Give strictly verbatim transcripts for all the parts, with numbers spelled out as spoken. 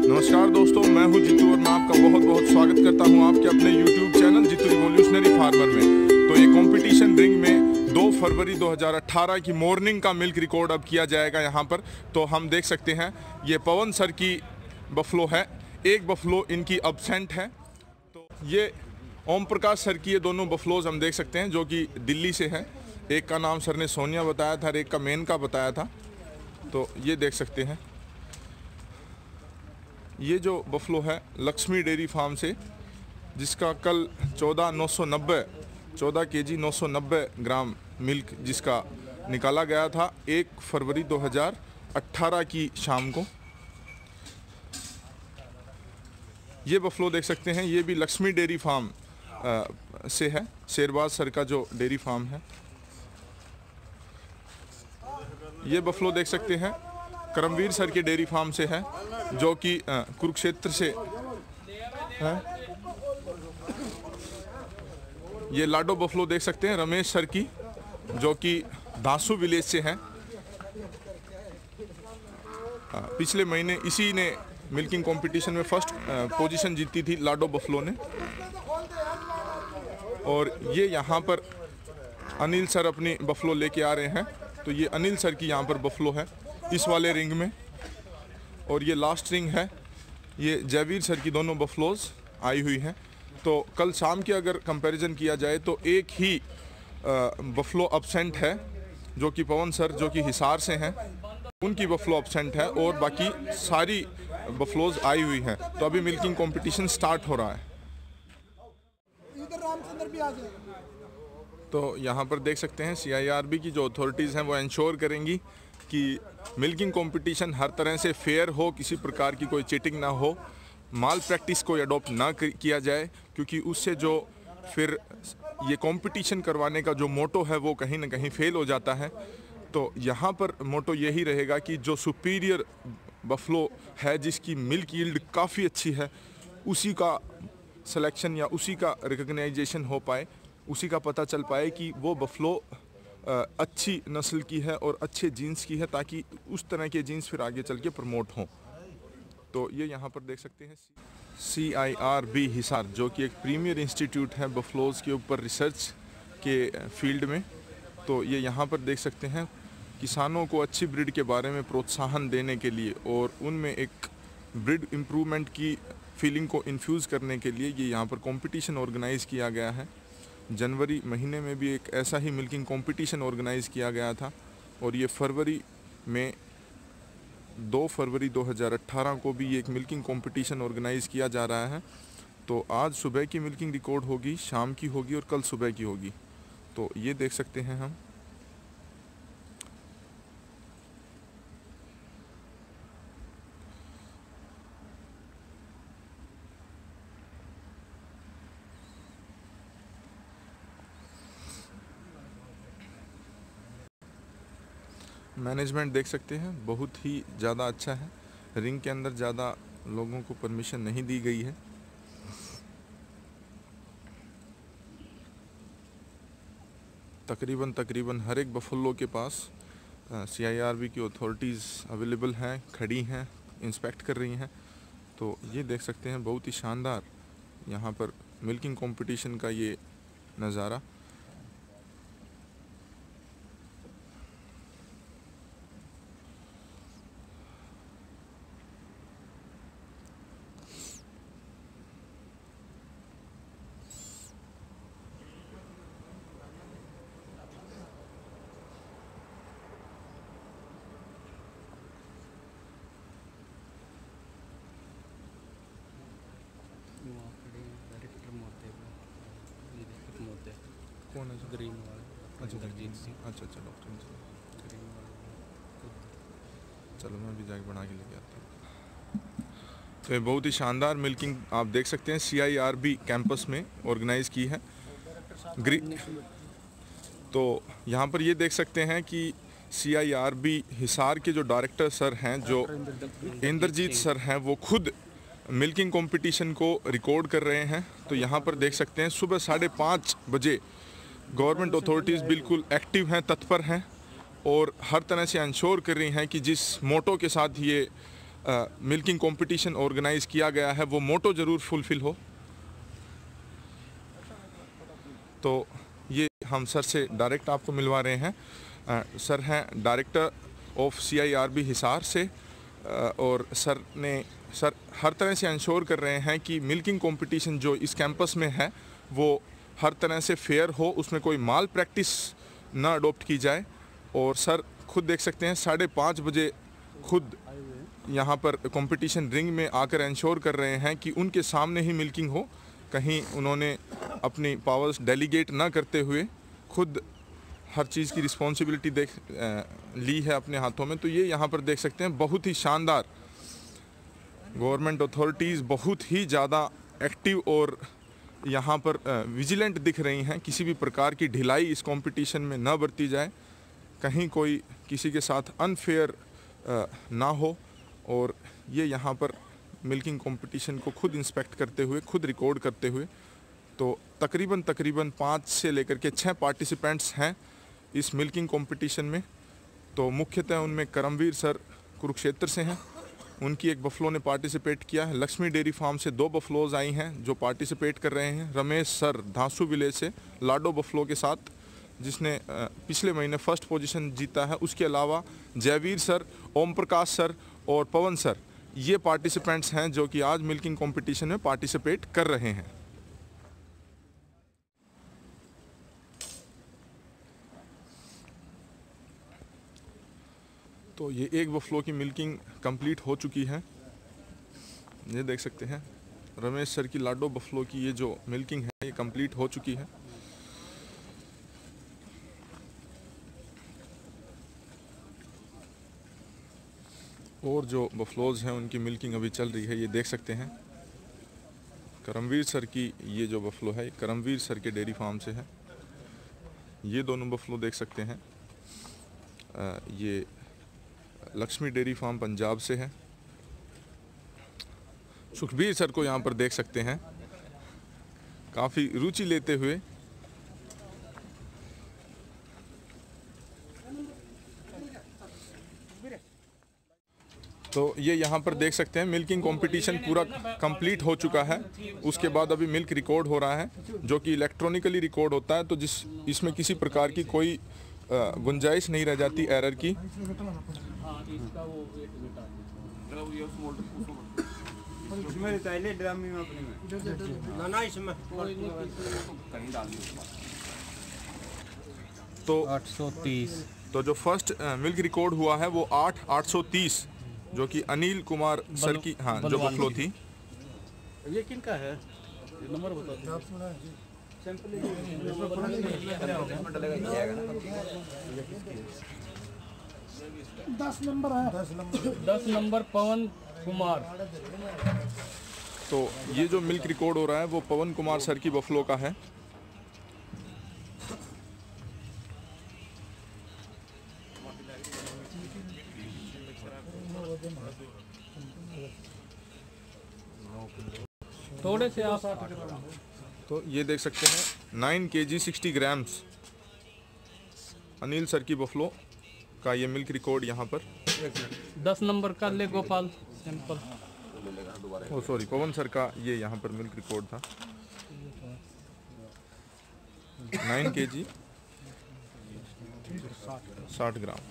नमस्कार दोस्तों, मैं हूं जीतू और मैं आपका बहुत बहुत स्वागत करता हूं आपके अपने YouTube channel Jeetu revolutionary farmer में। तो ये कंपटीशन रिंग में दो फरवरी दो हज़ार अठारह की मॉर्निंग का मिल्क रिकॉर्ड अब किया जाएगा यहाँ पर। तो हम देख सकते हैं ये पवन सर की बफलो है, एक बफलो इनकी अब्सेंट है। तो ये ओम प्रकाश सर की ये दोनों बफलोज हम देख सकते हैं जो कि दिल्ली से हैं। एक का नाम सर ने सोनिया बताया था और एक का मेनका बताया था। तो ये देख सकते हैं, ये जो बफलो है लक्ष्मी डेयरी फार्म से, जिसका कल चौदह नौ सौ नब्बे चौदह के जी नौ सौ नब्बे ग्राम मिल्क जिसका निकाला गया था एक फरवरी दो हज़ार अठारह की शाम को। ये बफलो देख सकते हैं, ये भी लक्ष्मी डेयरी फार्म आ, से है, शेरबाज सर का जो डेयरी फार्म है। ये बफलो देख सकते हैं करमवीर सर के डेयरी फार्म से है जो कि कुरुक्षेत्र से है। ये लाडो बफलो देख सकते हैं रमेश सर की जो कि दासू विलेज से है। पिछले महीने इसी ने मिल्किंग कंपटीशन में फर्स्ट पोजीशन जीती थी लाडो बफलो ने। और ये यहाँ पर अनिल सर अपनी बफलो लेके आ रहे हैं। तो ये अनिल सर की यहाँ पर बफलो है इस वाले रिंग में। और ये लास्ट रिंग है, ये जयवीर सर की दोनों बफलोज आई हुई हैं। तो कल शाम की अगर कंपैरिजन किया जाए तो एक ही बफलो अब्सेंट है जो कि पवन सर जो कि हिसार से हैं, उनकी बफलो अब्सेंट है और बाकी सारी बफलोज आई हुई हैं। तो अभी मिल्किंग कंपटीशन स्टार्ट हो रहा है। तो यहाँ पर देख सकते हैं सी आई आर बी की जो अथॉरिटीज़ हैं वो इंश्योर करेंगी कि मिल्किंग कंपटीशन हर तरह से फेयर हो, किसी प्रकार की कोई चीटिंग ना हो, माल प्रैक्टिस को अडॉप्ट ना किया जाए, क्योंकि उससे जो फिर ये कंपटीशन करवाने का जो मोटो है वो कहीं ना कहीं फेल हो जाता है। तो यहाँ पर मोटो यही रहेगा कि जो सुपीरियर बफलो है जिसकी मिल्क यील्ड काफ़ी अच्छी है, उसी का सिलेक्शन या उसी का रिकग्नाइजेशन हो पाए, उसी का पता चल पाए कि वो बफलो अच्छी नस्ल की है और अच्छे जीन्स की है, ताकि उस तरह के जीन्स फिर आगे चल के प्रमोट हों। तो ये यहाँ पर देख सकते हैं C I R B Hisar जो कि एक प्रीमियर इंस्टीट्यूट है बफलोज़ के ऊपर रिसर्च के फील्ड में। तो ये यहाँ पर देख सकते हैं किसानों को अच्छी ब्रीड के बारे में प्रोत्साहन देने के लिए और उनमें एक ब्रीड इम्प्रूवमेंट की फीलिंग को इन्फ्यूज़ करने के लिए ये यहाँ पर कंपटीशन ऑर्गेनाइज़ किया गया है। जनवरी महीने में भी एक ऐसा ही मिल्किंग कंपटीशन ऑर्गेनाइज़ किया गया था और ये फरवरी में दो फरवरी दो हज़ार अठारह को भी एक मिल्किंग कंपटीशन ऑर्गेनाइज़ किया जा रहा है। तो आज सुबह की मिल्किंग रिकॉर्ड होगी, शाम की होगी और कल सुबह की होगी। तो ये देख सकते हैं हम। मैनेजमेंट देख सकते हैं बहुत ही ज़्यादा अच्छा है। रिंग के अंदर ज़्यादा लोगों को परमिशन नहीं दी गई है। तकरीबन तकरीबन हर एक बफलो के पास सी आई आर बी की अथॉरिटीज़ अवेलेबल हैं, खड़ी हैं, इंस्पेक्ट कर रही हैं। तो ये देख सकते हैं बहुत ही शानदार यहाँ पर मिल्किंग कंपटीशन का ये नज़ारा। कौन है ग्रीन वाला? अच्छा इंदरजीत सिंह। अच्छा अच्छा डॉक्टर इंदरजीत। चलो मैं भी जाके बना के लेके आता हूँ। तो ये बहुत ही शानदार मिल्किंग आप देख सकते हैं C I R B campus में ऑर्गेनाइज़ की है। ग्रीन तो यहाँ पर ये देख सकते हैं कि C I R B Hisar के जो डायरेक्टर सर हैं, जो इंदरजीत सर हैं, वो खुद मिल्किंग कंपटीशन को रिकॉर्ड कर रहे हैं। तो यहाँ पर देख सकते हैं सुबह साढ़े पाँच बजे गवर्नमेंट अथॉरिटीज़ बिल्कुल एक्टिव हैं, तत्पर हैं और हर तरह से इंश्योर कर रही हैं कि जिस मोटो के साथ ये मिल्किंग कंपटीशन ऑर्गेनाइज किया गया है वो मोटो ज़रूर फुलफ़िल हो। तो ये हम सर से डायरेक्ट आपको मिलवा रहे हैं। आ, सर हैं director of C I R B Hisar से, आ, और सर ने सर हर तरह से इंश्योर कर रहे हैं कि मिल्किंग कंपटीशन जो इस कैंपस में है वो हर तरह से फेयर हो, उसमें कोई माल प्रैक्टिस ना अडोप्ट की जाए। और सर खुद देख सकते हैं साढ़े पाँच बजे खुद यहाँ पर कंपटीशन रिंग में आकर इंश्योर कर रहे हैं कि उनके सामने ही मिल्किंग हो। कहीं उन्होंने अपनी पावर्स डेलीगेट ना करते हुए खुद हर चीज़ की रिस्पॉन्सिबिलिटी देख ली है अपने हाथों में। तो ये यहाँ पर देख सकते हैं बहुत ही शानदार, गवर्नमेंट अथॉरिटीज़ बहुत ही ज़्यादा एक्टिव और यहाँ पर विजिलेंट दिख रही हैं। किसी भी प्रकार की ढिलाई इस कंपटीशन में न बरती जाए, कहीं कोई किसी के साथ अनफेयर ना हो। और ये यहाँ पर मिल्किंग कंपटीशन को खुद इंस्पेक्ट करते हुए, खुद रिकॉर्ड करते हुए, तो तकरीबन तकरीबन पाँच से लेकर के छः पार्टिसिपेंट्स हैं इस मिल्किंग कंपटीशन में। तो मुख्यतः उनमें करमवीर सर कुरुक्षेत्र से हैं, उनकी एक बफलो ने पार्टिसिपेट किया है। लक्ष्मी डेयरी फार्म से दो बफलोज आई हैं जो पार्टिसिपेट कर रहे हैं। रमेश सर धांसू विलेज से लाडो बफलो के साथ, जिसने पिछले महीने फर्स्ट पोजीशन जीता है। उसके अलावा जयवीर सर, ओम प्रकाश सर और पवन सर, ये पार्टिसिपेंट्स हैं जो कि आज मिल्किंग कंपटीशन में पार्टिसिपेट कर रहे हैं। तो ये एक बफलो की मिल्किंग कंप्लीट हो चुकी है, ये देख सकते हैं। रमेश सर की लाडो बफलो की ये जो मिल्किंग है ये कंप्लीट हो चुकी है। और जो बफलोज हैं उनकी मिल्किंग अभी चल रही है, ये देख सकते हैं। करमवीर सर की ये जो बफलो है, करमवीर सर के डेयरी फार्म से है। ये दोनों बफलो देख सकते हैं, आ, ये लक्ष्मी डेयरी फार्म पंजाब से है। सुखबीर सर को यहाँ पर देख सकते हैं काफ़ी रुचि लेते हुए। तो ये यहाँ पर देख सकते हैं मिल्किंग कंपटीशन पूरा कंप्लीट हो चुका है। उसके बाद अभी मिल्क रिकॉर्ड हो रहा है जो कि इलेक्ट्रॉनिकली रिकॉर्ड होता है, तो जिस इसमें किसी प्रकार की कोई गुंजाइश नहीं रह जाती एरर की। तो आठ सौ तीस, तो जो फर्स्ट मिल्क रिकॉर्ड हुआ है वो आठ आठ सौ तीस, जो कि अनिल कुमार सर की हाँ जो बफलो थी। ये किनका है? ये नंबर बता दो। दस नंबर है, दस नंबर पवन कुमार। तो ये जो मिल्क रिकॉर्ड हो रहा है वो पवन कुमार सर की बफलो का है। थोड़े से आप तो ये देख सकते हैं nine K G sixty grams Anil sir की बफलो का ये मिल्क रिकॉर्ड यहाँ पर। दस नंबर का ले Gopal sample. Oh sorry, Pawan sir का ये यहाँ पर मिल्क रिकॉर्ड था नाइन के जी साठ ग्राम।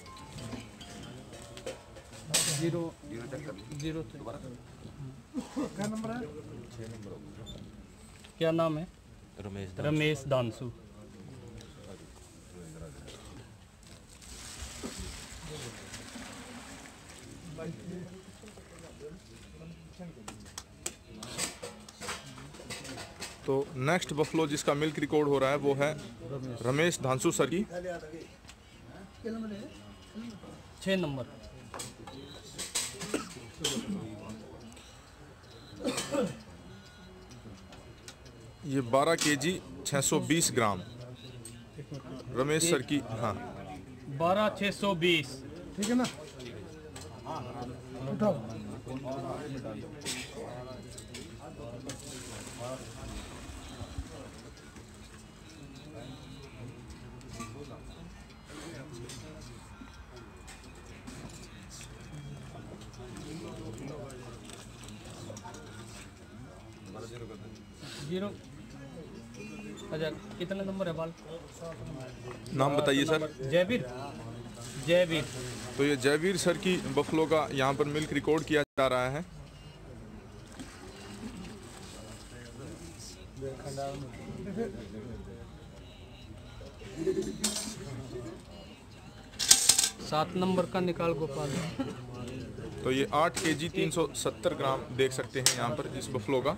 जीरो जीरो क्या नंबर है? क्या नाम है? रमेश रमेश दानसू। तो नेक्स्ट बफलो जिसका मिल्क रिकॉर्ड हो रहा है वो है रमेश धांसू सर की। छः नंबर। ये बारह के जी छः सौ बीस ग्राम रमेश सर की। हाँ बारह छः सौ बीस। ठीक है ना, उठाओ। जीरो अच्छा कितने नंबर है बाल? नाम बताइए सर। जयवीर जयवीर तो ये जयवीर सर की बफलो का यहाँ पर मिल्क रिकॉर्ड किया जा रहा है। सात नंबर का निकाल गोपाल। तो ये आठ के जी तीन सौ सत्तर ग्राम देख सकते हैं यहाँ पर इस बफलो का।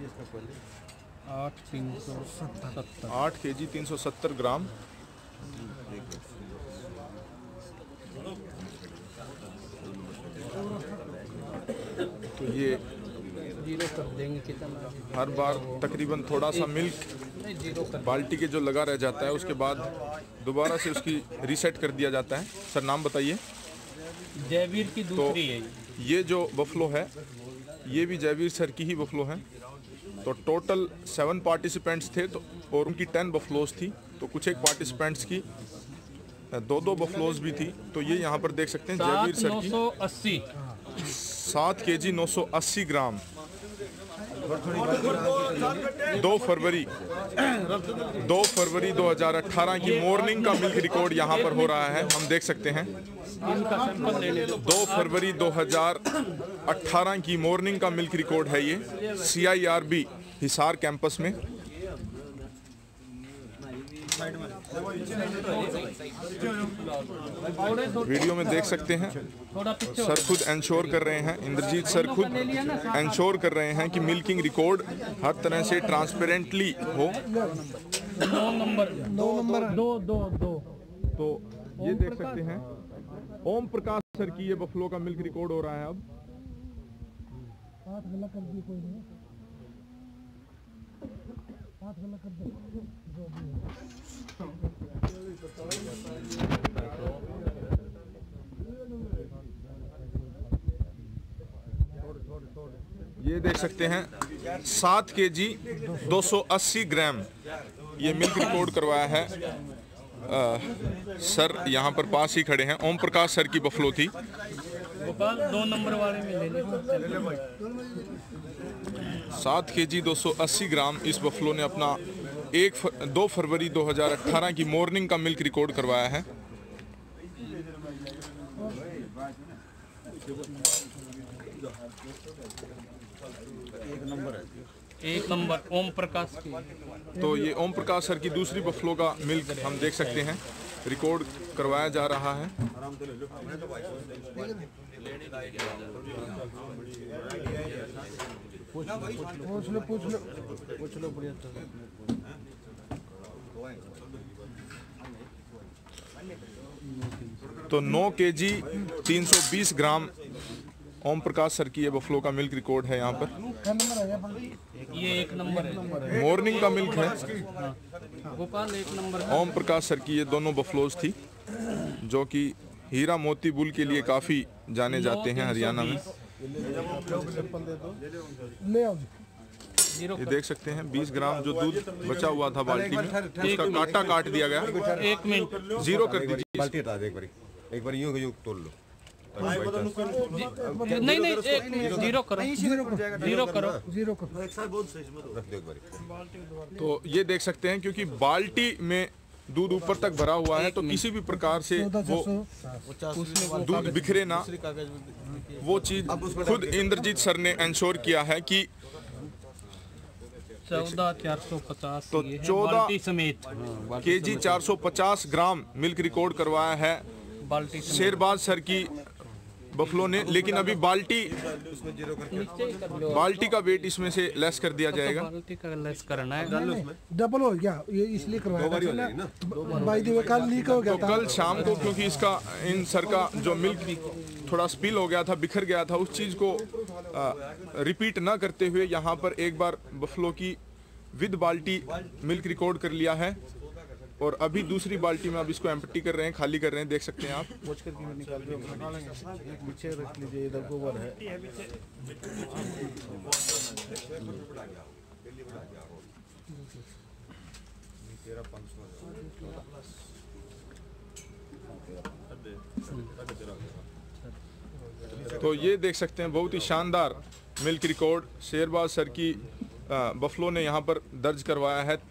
आठ तीन सौ सत्तर आठ के जी तीन सौ सत्तर ग्राम। तो ये जीरो कर देंगे कितना? हर बार तकरीबन थोड़ा सा मिल्क नहीं जीरो कर बाल्टी के जो लगा रह जाता है उसके बाद दोबारा से उसकी रीसेट कर दिया जाता है। सर नाम बताइए। जयवीर की दूसरी है ये जो बफलो है ये भी जयवीर सर की ही बफलो है। तो टोटल सेवन पार्टिसिपेंट्स थे तो और उनकी टेन बफलोज थी। तो कुछ एक पार्टिसिपेंट्स की दो दो बफलोज भी थी। तो ये यहाँ पर देख सकते हैं जयवीर सर की सौ अस्सी सात के जी नौ सौ अस्सी ग्राम। दो फरवरी दो फरवरी दो हज़ार अठारह की मॉर्निंग का मिल्क रिकॉर्ड यहाँ पर हो रहा है, हम देख सकते हैं। दो फरवरी दो हज़ार अठारह की मॉर्निंग का मिल्क रिकॉर्ड है ये C I R B Hisar campus में। वीडियो में देख सकते हैं सर खुद इंश्योर कर रहे हैं, इंद्रजीत सर खुद इंश्योर कर रहे हैं कि मिल्किंग रिकॉर्ड हर तरह से ट्रांसपेरेंटली हो। नौ नंबर दो नंबर दो दो दो तो ये देख सकते हैं ओम प्रकाश सर की ये बफलो का मिल्क रिकॉर्ड हो रहा है। अब हाथ गला कर दी कोई नहीं, हाथ गला कर दे जो भी है। ये देख सकते हैं सात के जी दो सौ अस्सी ग्राम ये मिल्क रिकॉर्ड करवाया है। आ, सर यहाँ पर पास ही खड़े हैं। ओम प्रकाश सर की बफलो थी। गोपाल दो नंबर वाले में ले ले। सात के जी दो सौ अस्सी ग्राम इस बफलो ने अपना एक फ, दो फरवरी दो हज़ार अठारह की मॉर्निंग का मिल्क रिकॉर्ड करवाया है। एक नंबर ओम प्रकाश की। तो ये ओम प्रकाश सर की दूसरी बफलो का मिल्क हम देख सकते हैं रिकॉर्ड करवाया जा रहा है। पूछ लो पूछ लो पूछ लो बढ़िया। तो नौ के जी तीन सौ बीस ग्राम ओम प्रकाश सर की ये बफलो का मिल्क रिकॉर्ड है यहाँ पर। क्या नंबर है यहाँ? ये एक नंबर है, मॉर्निंग का मिल्क है। गोपाल एक नंबर। ओम प्रकाश सर की ये दोनों बफलोज थी जो कि हीरा मोती बुल के लिए काफ़ी जाने जाते हैं हरियाणा में। ले आओ जी। ये देख सकते हैं बीस ग्राम जो दूध बचा हुआ था बाल्टी में उसका काटा काट दिया गया। एक मिनट जीरो कर दीजिए। बाल्टी हटा दे एक बार, एक बार यूं यूं तोड़ लो। नहीं नहीं एक मिनट जीरो करो जीरो करो जीरो करो जीरो करो। रख दो एक बार। तो ये देख सकते हैं क्योंकि बाल्टी में दूध ऊपर तक भरा हुआ है तो किसी भी प्रकार से वो दूध बिखरे ना, वो चीज खुद इंद्रजीत सर ने इंश्योर किया है कि चौदह चार सौ पचास तो चौदह समेत के जी चार सौ पचास ग्राम मिल्क रिकॉर्ड करवाया है बाल्टी शेरबाज सर की बफलो ने। लेकिन अभी बाल्टी बाल्टी का वेट इसमें से लेस कर दिया जाएगा। बाल्टी का लेस करना है। डबल हो गया ये इसलिए करवाया था भाई दी कल लीक हो गया तो था। कल शाम को क्योंकि इसका इन सर का जो मिल्क थोड़ा स्पिल हो गया था, बिखर गया था, उस चीज़ को आ, रिपीट ना करते हुए यहाँ पर एक बार बफलो की विद बाल्टी मिल्क रिकॉर्ड कर लिया है और अभी दूसरी बाल्टी में अब इसको एम्प्टी कर रहे हैं, खाली कर रहे हैं, देख सकते हैं आप। पीछे रख लीजिए, इधर गोबर है। तो ये देख सकते हैं बहुत ही शानदार मिल्क रिकॉर्ड शेरबाज सर की बफलो ने यहाँ पर दर्ज करवाया है।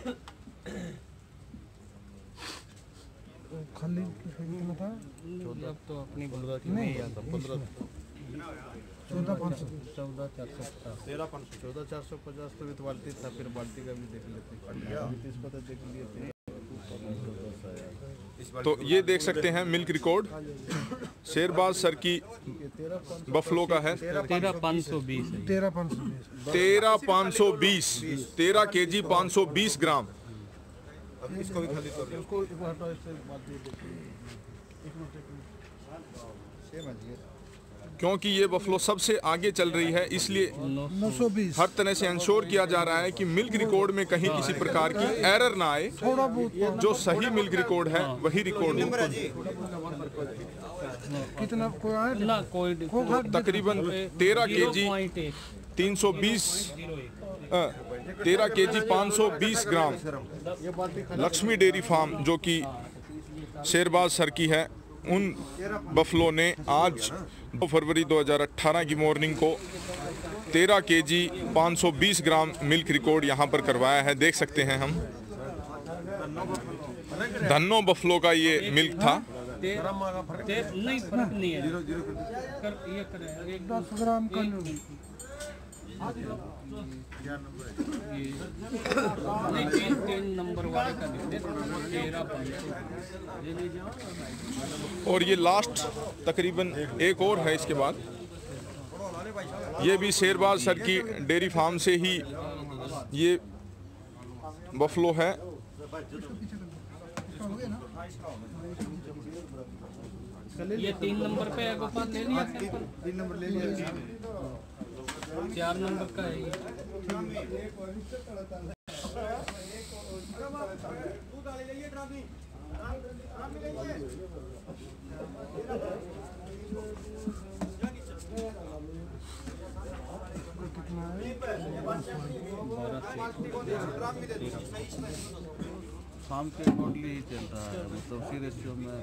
खाली कितना था? अब तो अपनी पंद्रह की नहीं आता, पंद्रह चौदह पाँच सौ चौदह चार सौ पचास तेरह पाँच सौ चौदह चार सौ पचास तो विद बाल्टी था, फिर बाल्टी का भी देख लेते इसको तो देख लिए थे। तो ये देख सकते हैं मिल्क रिकॉर्ड शेरबाज सर की बफलो का है। तेरह पाँच सौ बीस तेरह पाँच सौ बीस तेरह पाँच सौ बीस तेरह के जी पाँच सौ बीस ग्राम। अब इसको भी खाली तोड़ लो। इसको एक बार हटाओ, इससे बाल्टी देखिए। एक मिनट एक मिनट सेम है जी। क्योंकि ये बफलो सबसे आगे चल रही है, इसलिए नौ सौ बीस हर तरह से इंश्योर किया जा रहा है कि मिल्क रिकॉर्ड में कहीं किसी प्रकार की एरर ना आए। थोड़ा बहुत जो सही मिल्क रिकॉर्ड है वही रिकॉर्ड हो। कितना कोई आया? ना कोई तकरीबन तेरह के जी तीन सौ बीस तेरह के जी पाँच सौ बीस ग्राम लक्ष्मी डेयरी फार्म जो कि शेरबाज सर की है, उन बफलो ने आज दो फरवरी दो हज़ार अठारह की मॉर्निंग को तेरह के जी पाँच सौ बीस ग्राम मिल्क रिकॉर्ड यहाँ पर करवाया है। देख सकते हैं हम धन्नो बफलो का ये मिल्क था। नहीं फर्क नहीं है, कर, ये करें एक दस ग्राम का नहीं तीन तीन नंबर वाले का तेरह पाँच सौ। और ये लास्ट तकरीबन एक और है इसके बाद, ये भी शेरबाज सर की डेयरी फार्म से ही ये बफलो है। ये तीन नंबर पे है गोपाल, ले लिया सैंपल? तीन नंबर ले लिया। चार नंबर का है ये। शाम के अकॉर्डिंगली ही चल रहा है, मतलब उसी रेशियो में।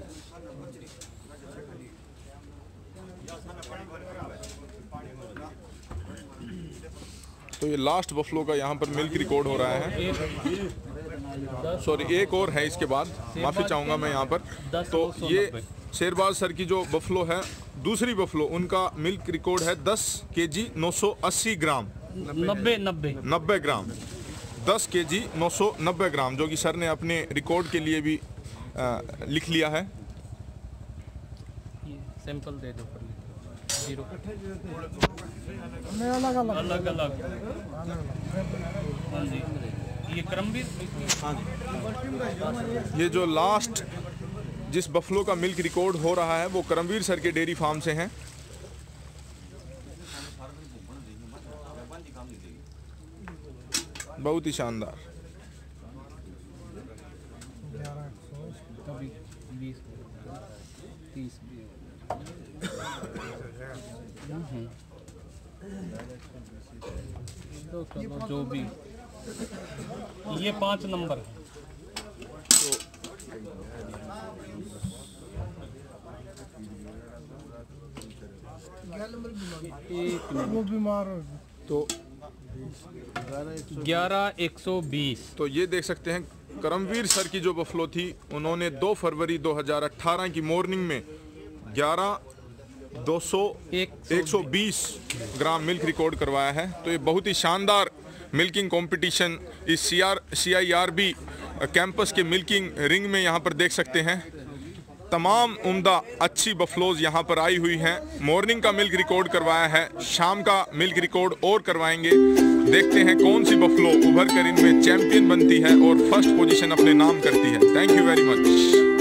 तो ये लास्ट बफलो का यहाँ पर मिल्क रिकॉर्ड हो रहा है। सॉरी एक और है इसके बाद, माफ़ी चाहूँगा मैं यहाँ पर। तो ये शेरबाज सर की जो बफलो है, दूसरी बफलो, उनका मिल्क रिकॉर्ड है दस के जी नौ सौ अस्सी ग्राम नब्बे नब्बे नब्बे ग्राम दस के जी नौ सौ नब्बे ग्राम, जो कि सर ने अपने रिकॉर्ड के लिए भी आ, लिख लिया है। ये सैंपल दे दो जीरो अलग अलग अलग अलग। हाँ जी, ये क्रमवीर। हाँ जी, ये जो लास्ट जिस बफलो का मिल्क रिकॉर्ड हो रहा है वो करमवीर सर के डेयरी फार्म से हैं। बहुत ही शानदार। कभी बीस तीस तो चलो जो भी, ये पाँच नंबर है। वो बीमार हो गए। तो ग्यारह एक सौ बीस। तो ये देख सकते हैं करमवीर सर की जो बफलो थी, उन्होंने दो फरवरी दो हज़ार अठारह की मॉर्निंग में ग्यारह दो सौ एक सौ बीस ग्राम मिल्क रिकॉर्ड करवाया है। तो ये बहुत ही शानदार मिल्किंग कंपटीशन इस C R C I R B campus के मिल्किंग रिंग में यहाँ पर देख सकते हैं। तमाम उम्दा अच्छी बफलोज यहाँ पर आई हुई हैं। मॉर्निंग का मिल्क रिकॉर्ड करवाया है, शाम का मिल्क रिकॉर्ड और करवाएंगे। देखते हैं कौन सी बफलो उभर कर इनमें चैंपियन बनती है और फर्स्ट पोजीशन अपने नाम करती है। Thank you very much.